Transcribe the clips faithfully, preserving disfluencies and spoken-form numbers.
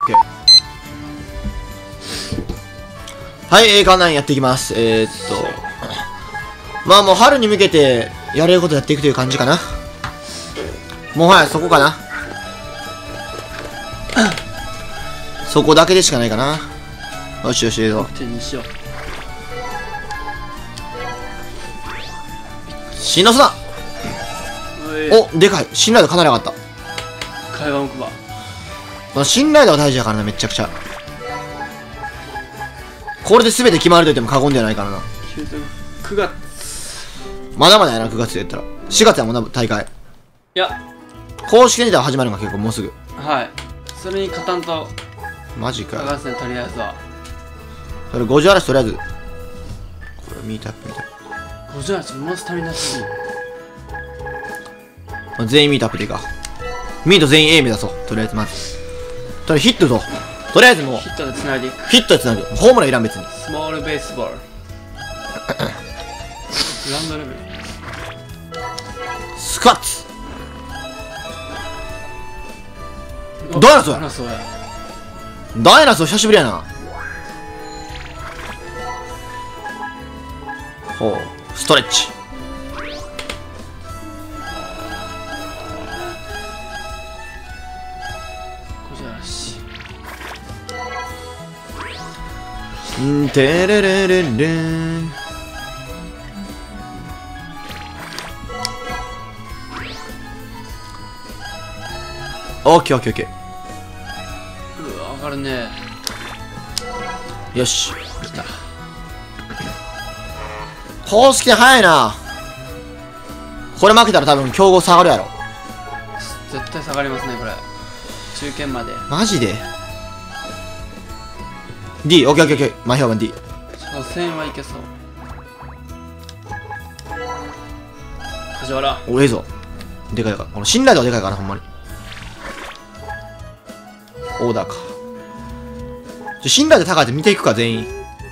はい、映画ナインやっていきます。えー、っとまあもう春に向けてやれることやっていくという感じかな。もはやそこかな。そこだけでしかないかな。よしよし、ええぞ。死なすな。お、でかい。信頼度かなり上がった。 会話木馬。 まあ、信頼度が大事だからな、めちゃくちゃ。これで全て決まると言っても過言ではないからな。 くがつ。 まだまだやな、くがつで言ったら。しがつやもんな、大会。 いや。 公式ネタ始まるのが結構もうすぐ。 はい。それに勝たんと。 マジかよ。 かがつね、とりあえずは。 それごじゅう嵐とりあえず。これミートアップミートアップ。ごじゅう嵐もうスタミナすぎ。 全員ミートアップでいいか。ミート全員 A 目指そう。とりあえずまず。とりあえずヒットと。とりあえずもう。 ヒットで繋いでいく。 ヒットで繋いでいく。ホームランいらん別に。 スモールベースボール。ランドレベル。 スクワッツ。ダイナソーや。ダイナソーや。ダイナソー久しぶりやな。ほう。ストレッチ。んてれれれれん。オッケーオッケーオッケー。 うわ、上がるね。 よし。 来た。 公式で早いな。これ負けたら多分競合下がるやろ。 絶対下がりますねこれ。中堅まで。 マジでD、オッケーオッケーオッケー。前評判 D。 初戦はいけそう。梶原。 お、ええぞ。でかいから。この信頼度がでかいからほんまに。オーダーか。ちょ信頼度高いって見ていくか、全員。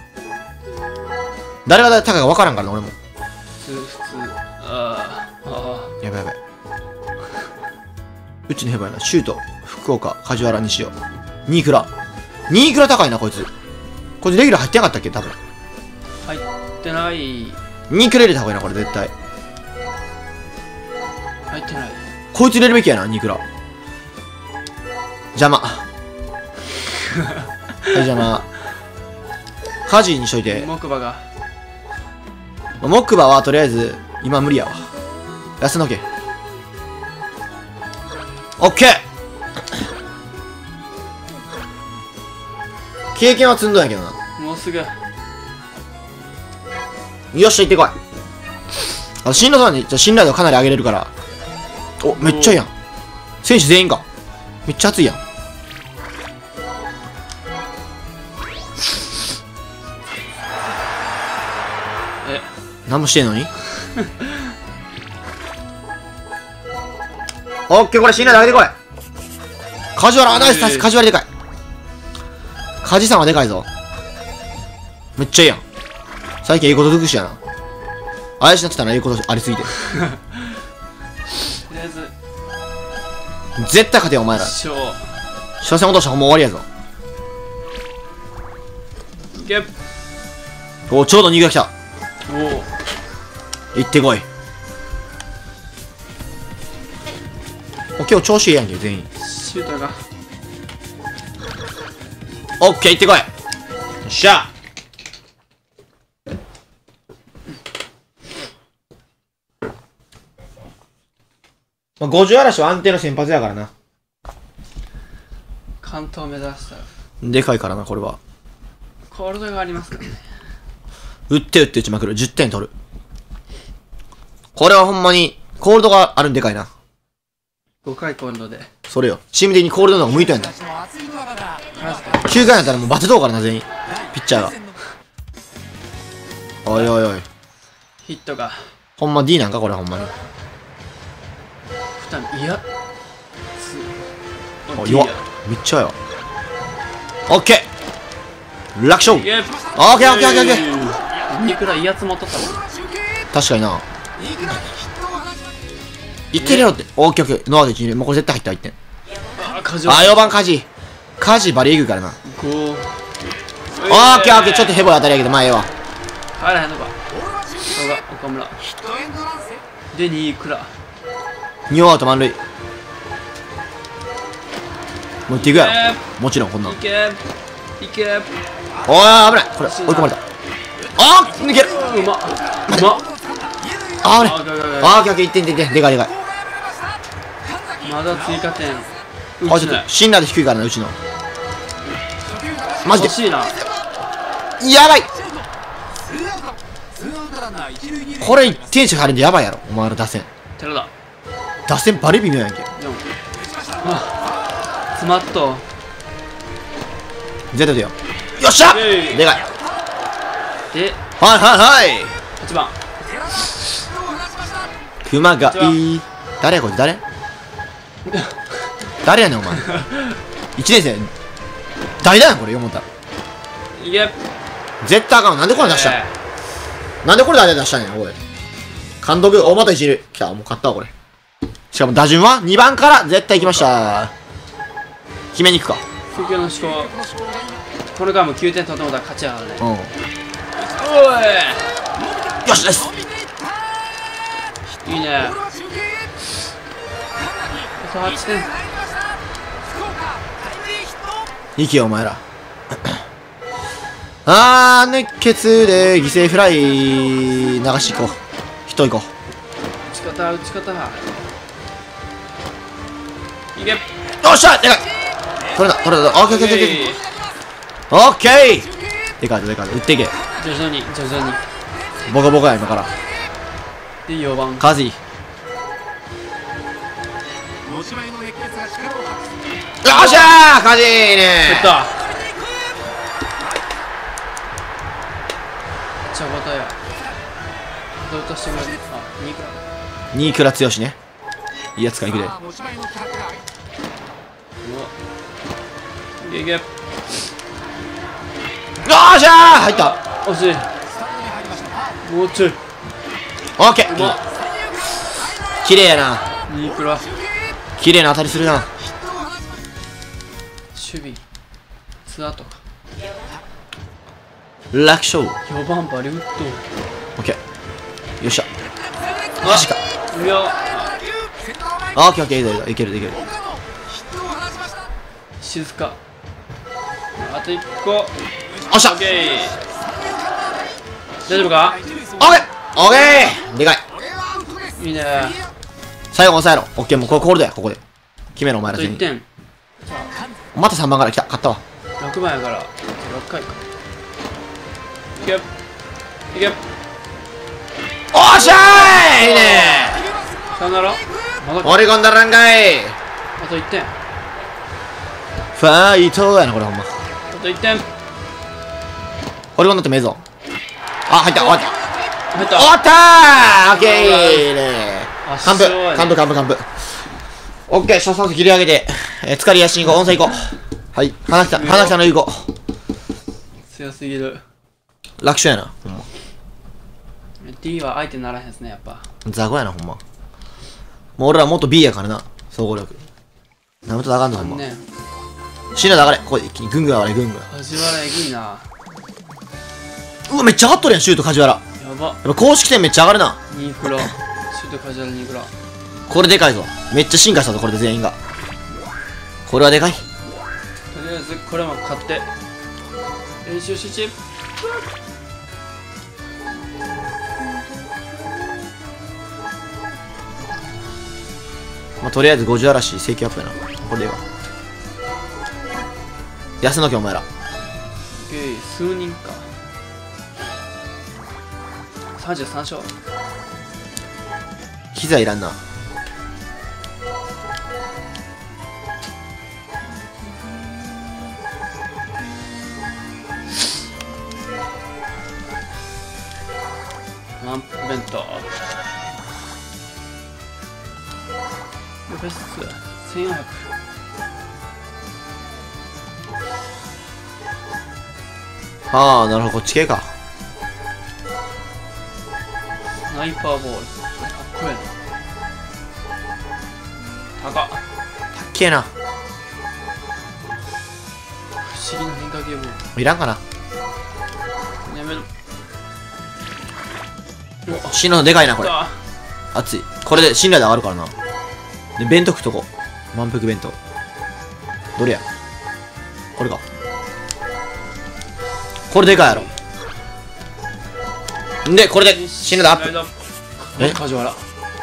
誰が高いか分からんからな、俺も。 普通、普通。ああ、ああ。やばいやばい。うちのヘバやな。シュート、福岡、梶原にしよう。ニークラ。ニークラ高いな、こいつ。これレギュラー入ってなかったっけ多分。 入ってない。ニークラ入れた方がいいな、これ絶対。 入ってない。 こいつ入れるべきやな、ニークラ。邪魔。はい、邪魔。カジにしといて。 木馬が。 木馬はとりあえず、今無理やわ。休んどけ。オッケー。経験は積んどんやけどな。 もうすぐ。よっしゃ、行ってこい。あ、信頼度に、じゃ信頼度かなり上げれるから。お、めっちゃいいやん。選手全員か。めっちゃ熱いやん。 え、 何もしてんのにオッケー、これ信頼度上げてこい。梶原、ナイスナイス、梶原でかい。梶さんはでかいぞ。めっちゃいいやん。最近ええこと尽くしやな。怪しなってたらええことありすぎて。 とりあえず絶対勝てよお前ら。初戦落としたらほんま終わりやぞ。お、ちょうどにが来た。お、行ってこい。お、今日調子いいやんけ全員。 シュートが。 オッケー、行ってこい。よっしゃ。まあ、ごじゅう嵐は安定の先発やからな。 関東目指したらでかいからな、これは。 コールドがありますからね。 打って打って打ちまくる。じゅってん取る。これはほんまに、コールドがあるんでかいな。 ごかいコールドで。 それよ。チーム的にコールドの方が向いたんだ。きゅうかいやったらもうバテとうからな、全員。ピッチャーが。おいおいおい。 ヒットが。 ほんま D なんかこれほんまに。 負担、いや。 お、弱っ。めっちゃよ。オッケー楽勝オッケーオッケーオッケーオッケー。 いくらいいやつ持っとったもん。 確かにな。いってるよって。オッケーオッケー。ノアでいちにもうこれ絶対入った入ってん。あ、よんばんカジ。 火事バリエグいからな。 ごー。 オッケーオッケー、ちょっとヘボい当たりやけど、まあええわ。 入らへんのか。そうが、岡村。で、にくら。 にアウト満塁。もういっていくやろ。もちろん、こんなん。 いけいけおー、危ない。これ、追い込まれた。あー、抜ける。 うまっ。うまっ。 あー、危ない。あー、オッケーオッケー、いってんいってんいってん。でかいでかい。 まだ追加点。 あ、ちょっと、信頼度低いからね、うちの。マジで。 欲しいな。 やばい。これいってんしか入るんでやばいやろ、お前ら打線。 寺だ。 打線バリ微妙やんけ。 よん。あ、スマット。 絶対出よう。よっしゃえいでかい。 で、 はいはいはい。 はちばん。 熊がいい。誰やこいつ誰誰やねんお前。いちねん生。代だやんこれ、思ったら。 いけ。 絶対あかん。なんでこれ出したん、 えなんでこれ代出したんやおい。監督、おまたいじる。来た、もう勝ったわこれ。しかも打順はにばんから絶対行きました。決めに行くか。 ー、休憩の思考。これからもきゅうてん取ってもらったら勝ちやからね。 うん。 およしです。 い。いいね。さあ、はちてん。 行けよお前ら。あー、熱血で犠牲フライ流し行こう。人行こ打ち方、打ち方。いけ。 う。よっしゃでかい。取れた取れた。オッケーオッケーオッケーオッケー。でかいでかい。打っていけ。 徐々に、徐々に。 ボコボコや今から。 で、よんばん。 カジ。よっしゃーカジーね打った。ちゃばたや。どうとしてくれる。あ、にくら。 新倉剛ね。いいやつかいくで。 うわ。いけいけ。 よっしゃー入った。 惜しい。もうちょい。 オッケー。 うまっ。 綺麗やな。 にくら。 綺麗な当たりするな。 守備。ツアーとか。 楽勝。 よんばんバリウッド。 オッケー。よっしゃ。マジか。 いや。 オッケーオッケー。いけるいけるいける。 静か。あといっこ。 おっしゃ。 オッケー。大丈夫か。 オッケーオッケーでかい。 いいね。 最後抑えろ。オッケーもうこれコールだよここで。決めろお前あといっら全員。 てん。 またさんばんから来た。勝ったわ。 ろくばんやからろっかいか。いけいけ。 おっしゃーいいねさよなら。まだー。折り込んだらんかい。 あといってん。あファイトやなこれほんま。 といってん。 折り込んだってめえぞ。あ入った終わった入った。 終わったーオッケーいいねー。完封完封完封完封。オッケー早速切り上げて、えー、疲れやしに行こう。温泉行こう。はい花木さん花木さんの言う子。 強すぎる。 楽勝やなほんま。 D は相手にならへんですねやっぱ。 雑魚やなほんま。もう俺らもっと B やからな総合力。なめとあかんのほんま。 ね死ぬ流れここで一気にぐんぐん上がれぐんぐん。 梶原えぐいな。 うわめっちゃ上がっとるやんシュート梶原。ややば。 っぱ公式戦めっちゃ上がるな。 ニクラ。シュート梶原ニクラ。 これでかいぞ。めっちゃ進化したぞこれで全員が。これはでかい。 とりあえずこれも買って練習集中。 まあ、とりあえずごじゅう嵐正規アップやなこれでは。安野家お前らゲイ数人か。さんじゅうさん勝。 機材いらんな。 ワン弁当。ベストせんよんひゃく。 ああなるほどこっち系か。 スナイパーボールかっこええな。高っ。 たっけえな。 思議な変化球もいらんかな。 やめろ。 死ぬのでかいな、これ。 あ熱い。これで信頼度上がるからな。で、弁当食っとこう。満腹弁当。どれやこれか。これでかいやろ。んで、これで信頼度アップ。え梶原。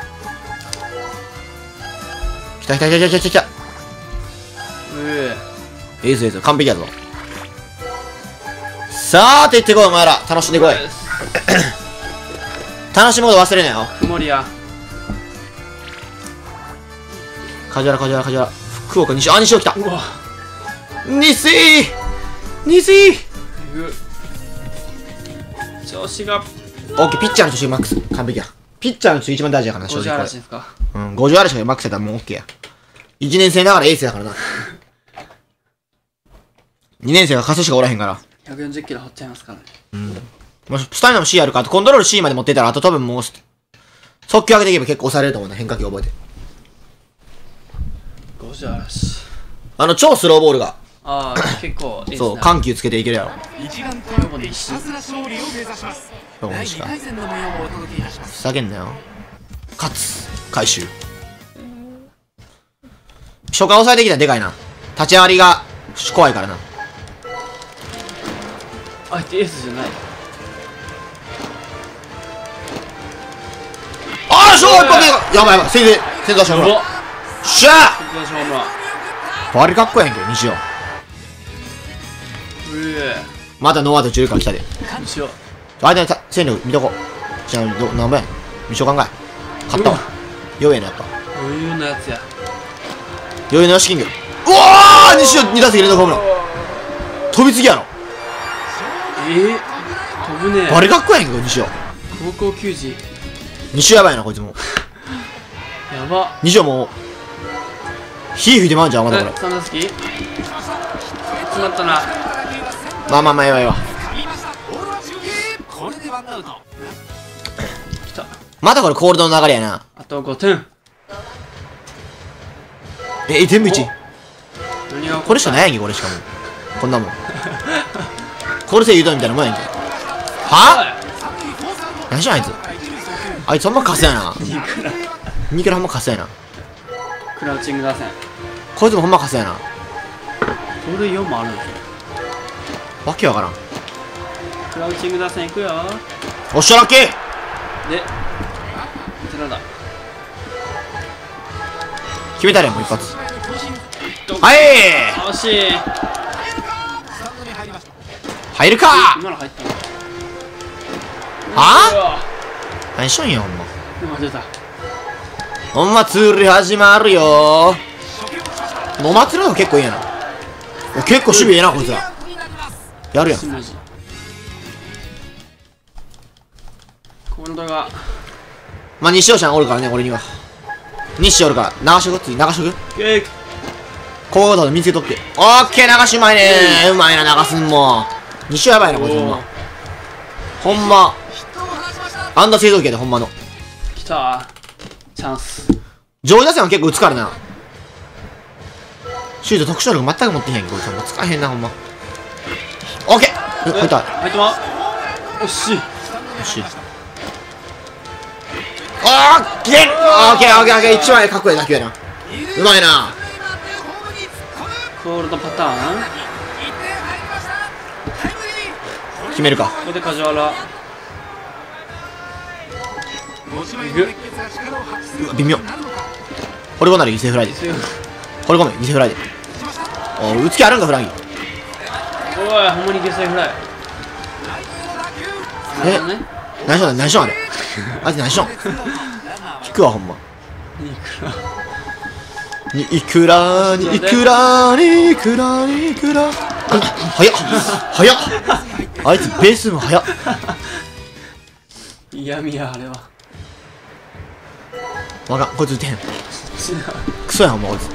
来た来た来た来た来た来た。 うえエースエース。完璧やぞ。さーて行ってこい、お前ら。楽しんでこい。楽しむこと忘れなよ。 曇りや。 梶原、梶原、梶原。福岡、西、あ、西尾来た。 うわ西西えぐ調子がオッケー、ピッチャーの調子マックス。完璧や。ピッチャーの調子一番大事やからな、正ごじゅう直これ。 嵐ですか。 うん、ごじゅう嵐がマックスやったらもうオッケーや。いちねん生ながらエースやからな。にねん生が加速しかおらへんから。 ひゃくよんじゅっキロ張っちゃいますからね。 もしスタミナも C あるから、あとコントロール C まで持っていたら、あと多分もう、速球上げていけば結構抑えれると思うね。変化球覚えて。 ごじゅう嵐。 あの、超スローボールが、 ああ、結構いいですね。 そう、緩急つけていけるやろ。 一丸ともにひたすら勝利を目指します。 そうしかだいにかい戦の模様をお届けいたします。 ふざけんなよ。勝つ。回収。初回抑えてきたらでかいな。立ち上がりが怖いからな。 あえてエースじゃない。 あー勝負一発でやばいやばい。先制、先制しよう。 やばっしゃ先頭勝負だ。 ーバリかっこええんけど、西尾。 うえまたノーアウト中間来たで。 西尾。 相手のた戦力見とこう。じゃあ、ど、なんぼやん。西尾考え。勝ったわ。弱えな、やっぱ。 余裕のやつや。 余裕のよしキング。うわー西尾に打席連続ホームラン。飛びつきやろ。 えー、飛ぶね。 バリかっこええんけど、西尾。 高校球児。 西尾やばいな、こいつも。 やば。 西尾もう、火吹いてまうんじゃん、まだこれ。 え、三打席詰まったな。 まあまあまあ、やばいわ。 これでワンアウト。 来た。 またこれコールドの流れやな。 あとごてん。 え、全部いち。 何がこれしかないやんけ、これしかも。こんなもん。コルセイ言うとみたいなもんやんけ。は何しよんあいつ。あいつほんまカスやな。ニクラほんまカスやな。 クラウチング打線。 こいつもほんまカスやな。 盗塁よんもあるんですよ。 わけわからん。 クラウチング打線いくよ。 おっしゃラッキー。 で、こちらだ。 決めたれもう一発。はい惜しい。 入るか。 今の入ったの。 はぁ何しょんやほんま。 今出た。 ほんまツール始まるよー。野祭りの結構いいやな。結構守備ええなこいつら。やるやん。 スムージー。今度がまあ西尾ちゃんおるからね俺には。西おるから流しとく次流しとく。 えいこうだと見つけとって。オッケー流しうまいねー。うまいな流すんも。西尾やばいなこいつほんま。ほんまアンダー製造機やでほんまの。 来たチャンス。 上位打線は結構打つからな。シュート特殊能力全く持ってへんけどこいつもう使えへんなほんま。オッケー入った。 入ってま惜しい。 よし。オッケーオッケーオッケーオッケー一枚かっこいい打球やな。うまいな。 コールドパターン。 決めるか。 ここで梶原。いく。 うわ微妙。堀込なり犠牲フライで。堀込め犠牲フライで。おう打つ気あるんかフランギ。 おいほんまに犠牲フライ。 えね何しょん何しょんあれ。あいつ何しょん。引くわほんま。にいくらにいくらにいくらにいくら。早っ早っ。あいつベースも早っ。 嫌味やあれは。 わかんこいつ打てへん。クソやんほんまこいつ。フ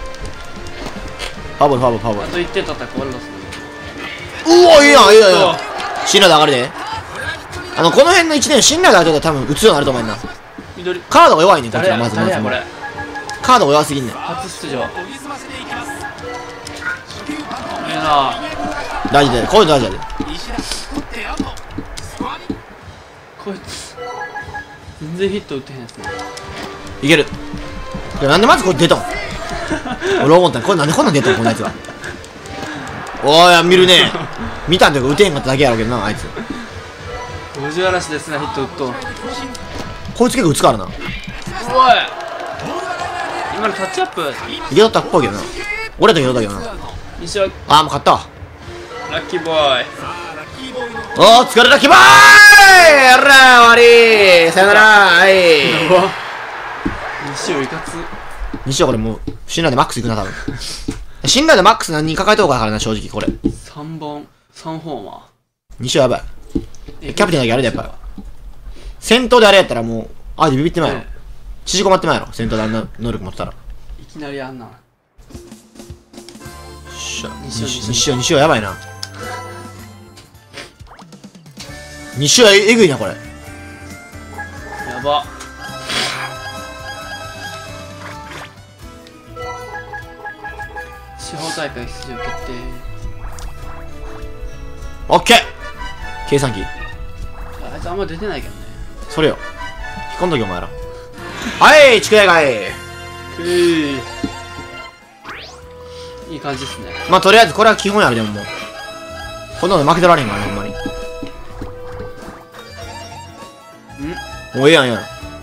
ァボルファボルファボル。 あといってん取ったらこれですね。 うわいいやんいいやんいいやん。信頼度上がるで。あのこの辺のいちねん信頼度上げたら多分打つようになると思うな。 緑。 カードが弱いねんこいつ誰やらまずまず誰やこれ。 カードが弱すぎんねん。 初出場。いいな。 大事で、こういうの大事だで。 こいつ全然ヒット打ってへんやつね。 いける。いや、なんでまずこれ出たん俺思ったんこれなんでこんなん出たんこのやつが。おーい、見るね。見たんだけど打てへんかっただけやろうけどな、あいつ。 五十嵐ですね、ヒット打っと。 こいつ結構打つからな。 おい今のタッチアップ。 いけとったっぽいけどな。俺だけどったけどな。 西はあーもう勝ったわ。 ラッキーボーイ。 おー疲れたきばーいやらー終わりーさよならはい。 やば。西尾いかつ。 西はこれもう信頼でマックスいくな多分。信頼でマックス何人抱えとうかからな正直これ。 三本三ホーマー。 西はやばい。キャプテンだけあれだやっぱり。戦闘であれやったらもう相手ビビってまいやろ。縮こまってまいやろ戦闘であんな能力持ってたら。 いきなりあんな。 西尾西尾西尾西尾やばいな。西尾えぐいなこれ。 やば。地方大会出場決定。 オッケー計算機あいつあんま出てないけどね。 それよ引っ込んどきお前ら。はい地区大会。 くーいい感じですね。 まあとりあえずこれは基本やるでももうこんなの負けてられへんからねほんまに。んもうええやんええや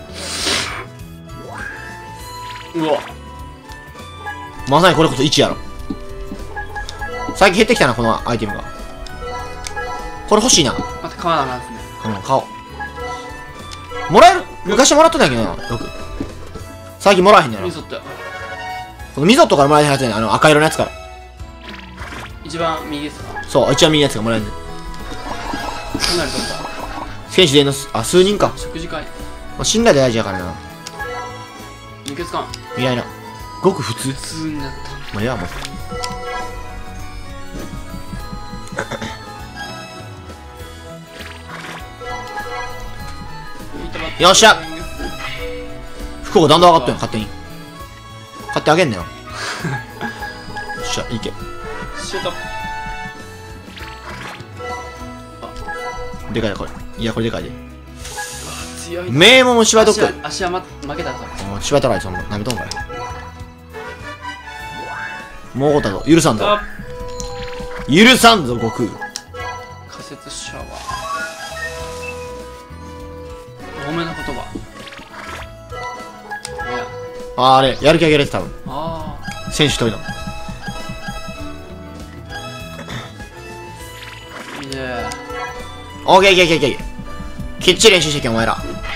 ん。 うわまさにこれこそいちやろ。最近減ってきたなこのアイテムが。これ欲しいな。 また買わなあかんですね。 うん買おう。もらえる昔もらっとったんやけどなよく。最近もらえへんねやろ。 ミソットこのミゾットからもらえるやつやねんあの赤色のやつから。 一番右ですか。 そう一番右のやつがもらえるねん。 かなり取った。 選手全員のすあ数人か。 食事会。 まあ、信頼で大事やからな。 輸血感。 未来なごく普通。 普通になった。 まあいやもうよっしゃ福岡だんだん上がったよ勝手に。買ってあげんなよ。よっしゃいけ。 シュート。 でかいなこれ。いやこれでかいで。 強い。 名門芝居どっか。 足はま負けたぞ。 芝居とらいそんななめとんかい。もう怒ったぞ許さんぞあ許さんぞ悟空。 仮説シャワー。多めの言葉。いやあーあれやる気あげれて多分あ選手一人の。 あいいね。 オーケーいけいけいけいけ。きっちり練習してけお前ら。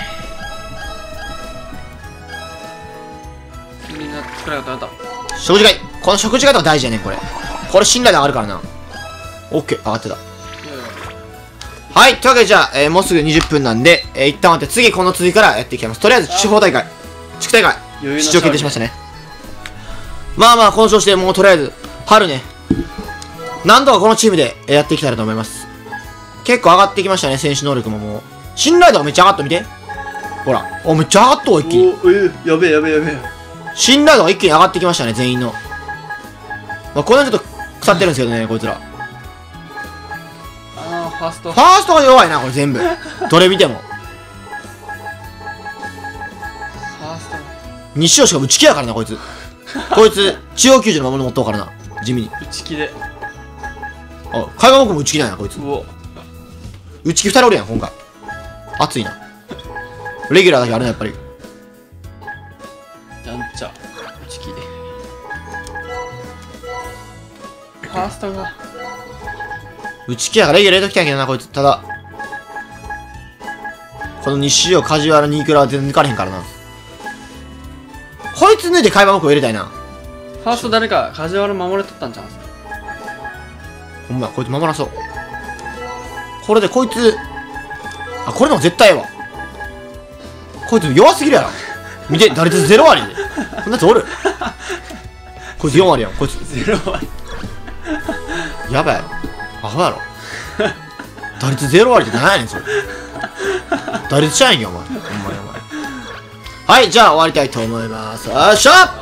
みんな作られたあった。 食事会この食事会とか大事やねんこれ。これ信頼度上がるからな。オッケー上がってた。はい、というわけでじゃあ、えー、もうすぐにじゅっぷんなんで、えー、一旦待って次この続きからやっていきます。とりあえず地方大会地区大会出場決定しましたね。まあまあこの調子でもうとりあえず春ねなんとかこのチームでやっていきたいなと思います。結構上がってきましたね選手能力も。もう信頼度がめっちゃ上がった見てほら。おめっちゃ上がったわ一気に。 おえやべえやべえやべえ。 信頼度が一気に上がってきましたね全員の。まあこれはちょっと腐ってるんですけどねこいつら。 あのファーストファーストが弱いなこれ全部どれ見ても。 ファースト西尾しか打ち切りやからなこいつこいつ中央球場の守り持っとうからな地味に。 打ち切れ。 あ海岸僕も打ち切りなんやこいつ。 うお打ち切りふたりおるやん今回。熱いなレギュラーだけあるなやっぱり。 やんちゃ打ち切れ。ファーストが打ち切りやからレギュラー入れときたいけどなこいつ。ただこの西尾梶原新倉は全然抜かれへんからな。こいつ抜いて海馬僕を入れたいな。 ファースト誰か梶原守れとったんじゃん。 ほんまやこいつ守らそう。これでこいつあこれでも絶対ええわ。こいつ弱すぎるやろ見て打率ゼロ割でこんなやつおるこいつよん割やんこいつ。 ゼロ割やばいやろアホやろ打率ゼロ割って何やねんそれ打率ちゃうんやんけお前ほんまにお前。はいじゃあ終わりたいと思います。よっしゃ